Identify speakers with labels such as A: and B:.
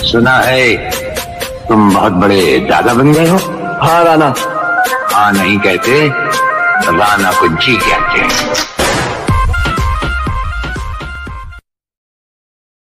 A: सुना है तुम बहुत बड़े दादा बन गए हो।
B: हाँ राणा।
A: हाँ नहीं कहते, राणा को जी कहते हैं।